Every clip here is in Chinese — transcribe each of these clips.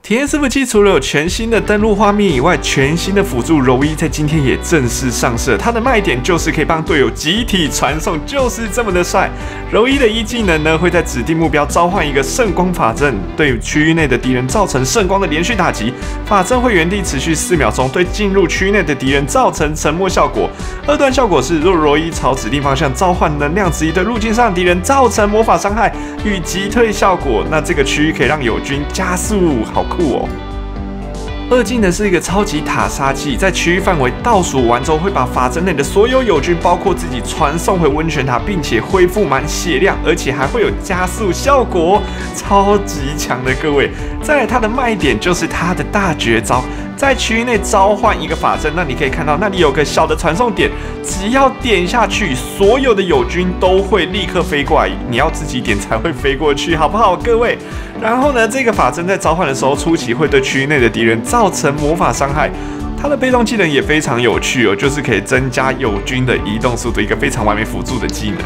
体验伺服器除了有全新的登录画面以外，全新的辅助柔一在今天也正式上市了。它的卖点就是可以帮队友集体传送，就是这么的帅。柔一的一技能呢，会在指定目标召唤一个圣光法阵，对区域内的敌人造成圣光的连续打击，法阵会原地持续4秒钟，对进入区域内的敌人造成沉默效果。二段效果是，若柔一朝指定方向召唤能量值1对路径上的敌人造成魔法伤害与击退效果，那这个区域可以让友军加速，好酷哦！二技能是一个超级塔杀技，在区域范围倒数完之后，会把法阵内的所有友军，包括自己传送回温泉塔，并且恢复满血量，而且还会有加速效果，超级强的各位。再来，它的卖点就是它的大绝招。在区域内召唤一个法阵，那你可以看到那里有个小的传送点，只要点下去，所有的友军都会立刻飞过来，你要自己点才会飞过去，好不好，各位？然后呢，这个法阵在召唤的时候，初期会对区域内的敌人造成魔法伤害。它的被动技能也非常有趣哦，就是可以增加友军的移动速度，一个非常完美辅助的技能。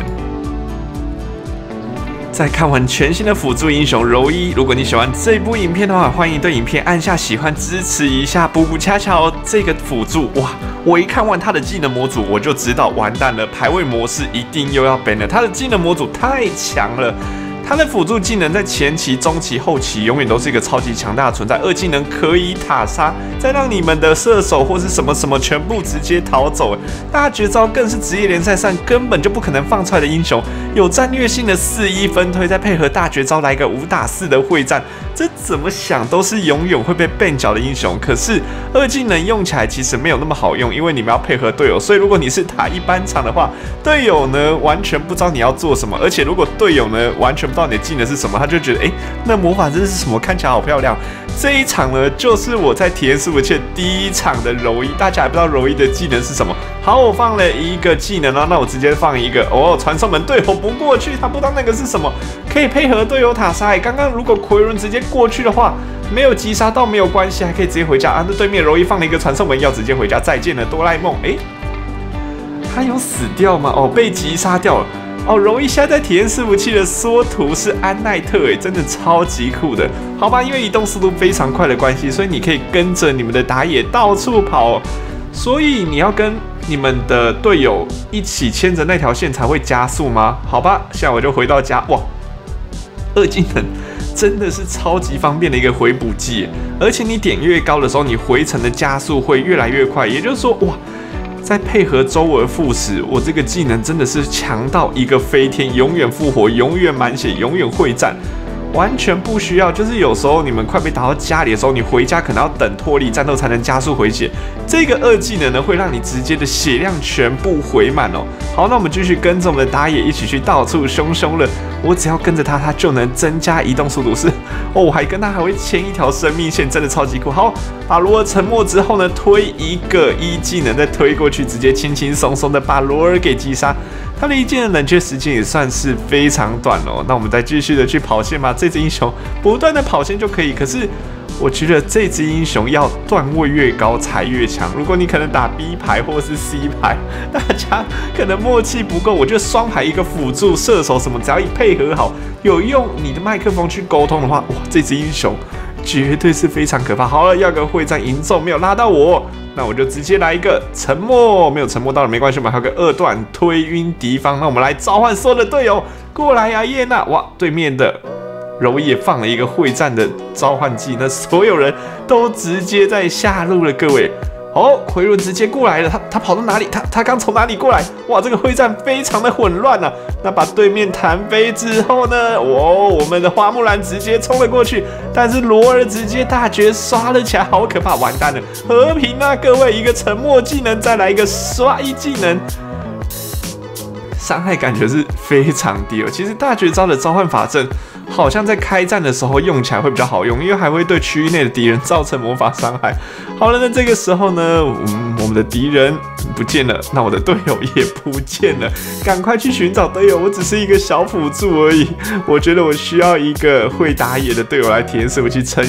在看完全新的辅助英雄柔一，如果你喜欢这部影片的话，欢迎对影片按下喜欢支持一下补补恰恰哦。这个辅助哇，我一看完他的技能模组，我就知道完蛋了，排位模式一定又要 ban 了。他的技能模组太强了。他的辅助技能在前期、中期、后期永远都是一个超级强大的存在。二技能可以塔杀，再让你们的射手或是什么什么全部直接逃走。大绝招更是职业联赛上根本就不可能放出来的英雄，有战略性的4-1分推，再配合大绝招来个5打4的会战，这怎么想都是永远会被 ban 角的英雄。可是二技能用起来其实没有那么好用，因为你们要配合队友，所以如果你是打一般场的话，队友呢完全不知道你要做什么，而且如果队友呢完全不知道你的技能是什么，他就觉得那魔法这是什么？看起来好漂亮。这一场呢，就是我在体验伺服器第一场的柔一，大家还不知道柔一的技能是什么。好，我放了一个技能那我直接放一个传送门，队友不过去，他不知道那个是什么，可以配合队友塔杀。刚刚如果奎伦直接过去的话，没有击杀到没有关系，还可以直接回家啊。那对面柔一放了一个传送门，要直接回家，再见了哆啦 A 梦。他有死掉吗？被击杀掉了。柔一现在在体验伺服器的缩图是安奈特，真的超级酷的。好吧，因为移动速度非常快的关系，所以你可以跟着你们的打野到处跑，所以你要跟你们的队友一起牵着那条线才会加速吗？好吧，现在我就回到家。哇，二技能真的是超级方便的一个回补技，而且你点越高的时候，你回程的加速会越来越快。也就是说，哇，再配合周而复始，我这个技能真的是强到一个飞天，永远复活，永远满血，永远会战，完全不需要。就是有时候你们快被打到家里的时候，你回家可能要等脱离战斗才能加速回血。这个二技能呢，会让你直接的血量全部回满哦。好，那我们继续跟着我们的打野一起去到处凶了。我只要跟着他，他就能增加移动速度。我还跟他还会牵一条生命线，真的超级酷。好，把罗尔沉默之后呢，推一个一技能再推过去，直接轻轻松松的把罗尔给击杀。他的一技能冷却时间也算是非常短哦。那我们再继续的去跑线吧。这只英雄不断的跑线就可以，可是我觉得这只英雄要段位越高才越强。如果你可能打 B 排或是 C 排，大家可能默契不够，我觉得双排一个辅助射手什么，只要一配合好，有用你的麦克风去沟通的话，哇，这只英雄绝对是非常可怕。好了，要个会战营咒没有拉到我，那我就直接来一个沉默，没有沉默到了没关系，我们还有个二段推晕敌方。那我们来召唤所有的队友过来啊，叶娜！哇，对面的柔也放了一个会战的召唤技，那所有人都直接在下路了，各位。奎伦直接过来了，他跑到哪里？他刚从哪里过来？哇，这个会战非常的混乱啊！那把对面弹飞之后呢？我们的花木兰直接冲了过去，但是罗尔直接大绝刷了起来，好可怕！完蛋了，和平啊，各位，一个沉默技能，再来一个刷一技能。伤害感觉是非常低哦。其实大绝招的召唤法阵好像在开战的时候用起来会比较好用，因为还会对区域内的敌人造成魔法伤害。好了，那这个时候呢，我们的敌人不见了，那我的队友也不见了，赶快去寻找队友。我只是一个小辅助而已，我觉得我需要一个会打野的队友来体验伺服器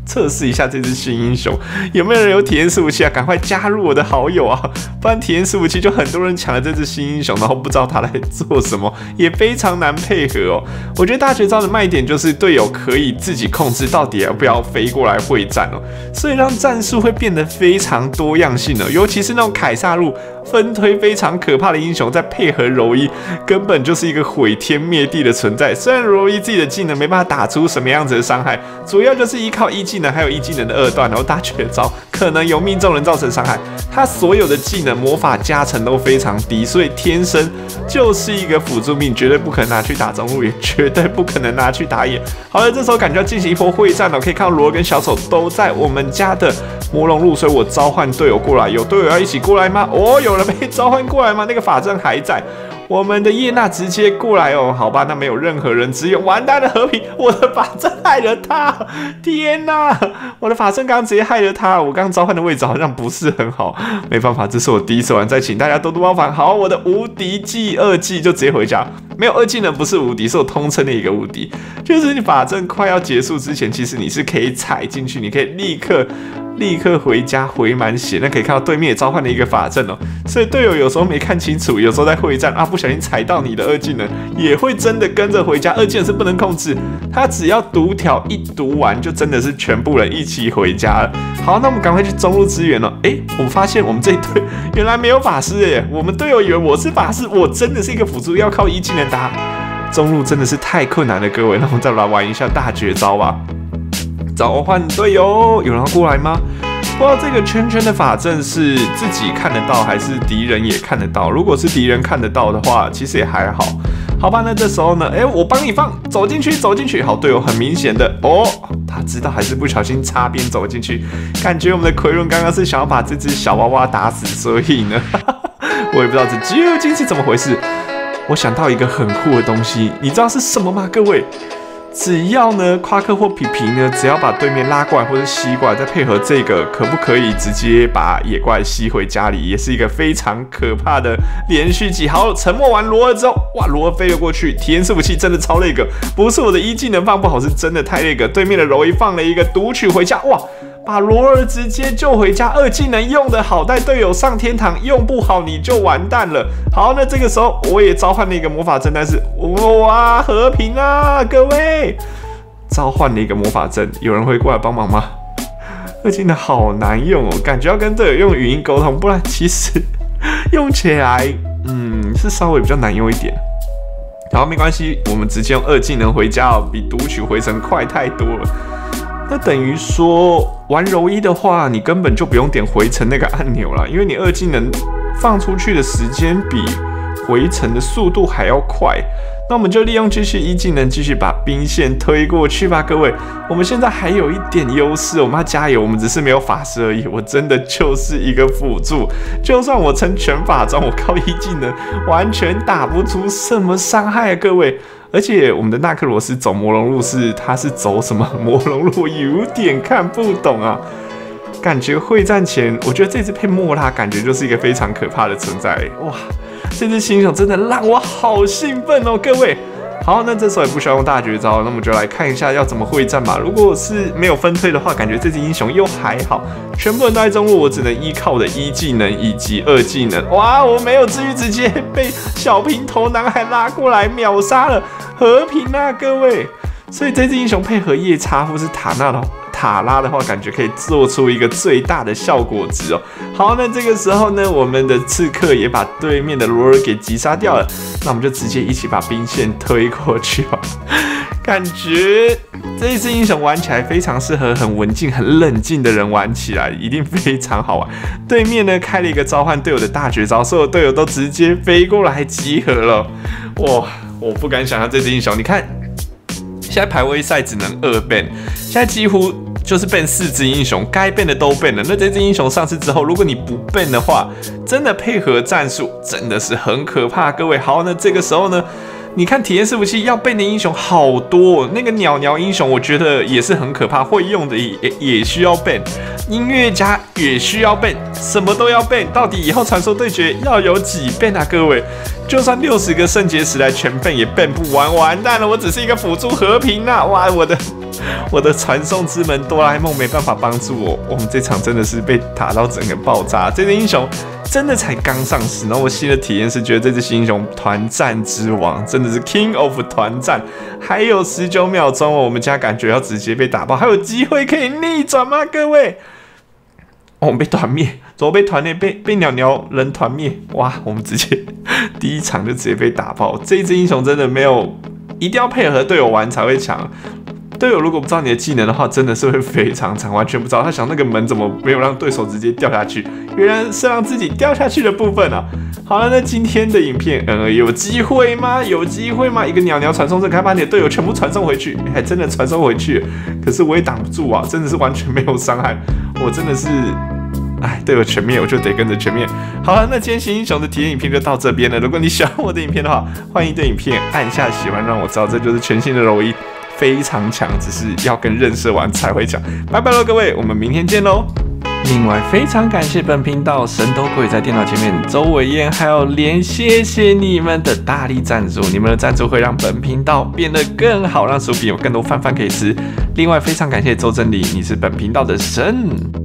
测试一下这只新英雄，有没有人有体验15期啊？赶快加入我的好友啊！不然体验15期就很多人抢了这只新英雄，然后不知道他来做什么，也非常难配合哦。我觉得大绝招的卖点就是队友可以自己控制到底要不要飞过来会战哦，所以让战术会变得非常多样性哦。尤其是那种凯撒路分推非常可怕的英雄，再配合柔一，根本就是一个毁天灭地的存在。虽然柔一自己的技能没办法打出什么样子的伤害，主要就是依靠一技能还有一技能的二段，然后大绝招可能有命中人造成伤害。他所有的技能魔法加成都非常低，所以天生就是一个辅助命，绝对不可能拿去打中路，也绝对不可能拿去打野。好了，这时候感觉要进行一波会战了，可以看到罗跟小丑都在我们家的魔龙路，所以我召唤队友过来。有队友要一起过来吗？哦，有人被召唤过来吗？那个法阵还在。我们的叶娜直接过来哦，好吧，那没有任何人，只有完蛋的和平，我的法阵害了他，天哪，我的法阵刚刚直接害了他，我刚刚召唤的位置好像不是很好，没办法，这是我第一次玩，再请大家多多包涵。好，我的无敌技2技就直接回家，没有2技能不是无敌，是我通称的一个无敌，就是你法阵快要结束之前，其实你是可以踩进去，你可以立刻回家回满血，那可以看到对面也召唤了一个法阵哦，所以队友有时候没看清楚，有时候在会战啊，不小心踩到你的2技能，也会真的跟着回家。2技能是不能控制，他只要读条一读完，就真的是全部人一起回家了。好，那我们赶快去中路支援了。我们发现我们这一队原来没有法师耶，我们队友以为我是法师，我真的是一个辅助，要靠一技能打。中路真的是太困难了，各位，那我们再来玩一下大绝招吧。召唤队友，有人要过来吗？不知道这个圈圈的法阵是自己看得到，还是敌人也看得到？如果是敌人看得到的话，其实也还好。好吧，那这时候呢，我帮你放，走进去。好，队友很明显的他知道还是不小心擦边走进去，感觉我们的奎伦刚刚是想要把这只小娃娃打死，所以呢，我也不知道这究竟是怎么回事。我想到一个很酷的东西，你知道是什么吗？各位？只要呢，夸克或皮皮呢，只要把对面拉过来或者吸过来，再配合这个，可不可以直接把野怪吸回家里？也是一个非常可怕的连续技。好，沉默完罗尔之后，哇，罗尔飞了过去，体验伺服器真的超那个，不是我的一技能放不好，是真的太那个。对面的柔一放了一个读取回家，哇！把罗尔直接救回家，2技能用得好，带队友上天堂，用不好你就完蛋了。好，那这个时候我也召唤了一个魔法阵，但是哇，和平啊，各位，召唤了一个魔法阵，有人会过来帮忙吗？2技能好难用哦，感觉要跟队友用语音沟通，不然其实用起来，是稍微比较难用一点。好，没关系，我们直接用2技能回家哦，比读取回城快太多了。那等于说玩柔一的话，你根本就不用点回城那个按钮啦，因为你2技能放出去的时间比回城的速度还要快。那我们就利用继续1技能继续把兵线推过去吧，各位。我们现在还有一点优势，我们要加油，我们只是没有法师而已。我真的就是一个辅助，就算我成全法装，我靠1技能完全打不出什么伤害啊，各位。而且我们的纳克罗斯走魔龙路他是走什么魔龙路？我有点看不懂啊。感觉会战前，我觉得这只配莫拉感觉就是一个非常可怕的存在。哇，这只新英雄真的让我好兴奋哦，各位。好，那这时候也不需要用大绝招，那我们就来看一下要怎么会战吧。如果是没有分推的话，感觉这只英雄又还好。全部人都在中路，我只能依靠我的1技能以及2技能。哇，我没有治愈，直接被小平头男孩拉过来秒杀了，和平啊，各位。所以这只英雄配合夜叉或是塔拉的话，感觉可以做出一个最大的效果值哦。好，那这个时候呢，我们的刺客也把对面的罗尔给击杀掉了。那我们就直接一起把兵线推过去吧。感觉这一只英雄玩起来非常适合很文静、很冷静的人玩起来，一定非常好玩。对面呢开了一个召唤队友的大绝招，所有队友都直接飞过来集合了。哇，我不敢想象这只英雄，你看。现在排位赛只能2 ban， 现在几乎就是 ban 4只英雄，该 ban 的都 ban 了。那这只英雄上市之后，如果你不 ban 的话，真的配合战术真的是很可怕。各位，好，那这个时候呢，你看体验伺服器要 ban 的英雄好多，那个鸟英雄我觉得也是很可怕，会用的也需要 ban， 音乐家也需要 ban， 什么都要 ban。到底以后传说对决要有几 ban 啊，各位？就算60个圣洁时代全 ban 也 ban 不完，完蛋了！我只是一个辅助和平啊！哇，我的我的传送之门哆啦 A 梦没办法帮助我。我们这场真的是被打到整个爆炸。这只英雄真的才刚上市，然后我新的体验是觉得这只新英雄团战之王，真的是 King of 团战。还有19秒钟哦，我们家感觉要直接被打爆，还有机会可以逆转吗？各位？哦，我们被团灭，怎么被团灭？被鸟鸟人团灭！哇，我们直接第一场就直接被打爆。这一只英雄真的没有，一定要配合队友玩才会强。队友如果不知道你的技能的话，真的是会非常惨，完全不知道。他想那个门怎么没有让对手直接掉下去，原来是让自己掉下去的部分啊。好了，那今天的影片，有机会吗？有机会吗？一个鸟鸟传送阵，可以把你的队友全部传送回去，还真的传送回去，可是我也挡不住啊，真的是完全没有伤害，我真的是。哎，队友全灭，我就得跟着全灭。好了，那今天新英雄的体验影片就到这边了。如果你喜欢我的影片的话，欢迎对影片按下喜欢，让我知道这就是全新的柔一，非常强，只是要跟认识完才会强。拜拜喽，各位，我们明天见喽。另外，非常感谢本频道神都鬼在电脑前面周伟燕还有连，谢谢你们的大力赞助，你们的赞助会让本频道变得更好，让薯饼有更多饭可以吃。另外，非常感谢周真理，你是本频道的神。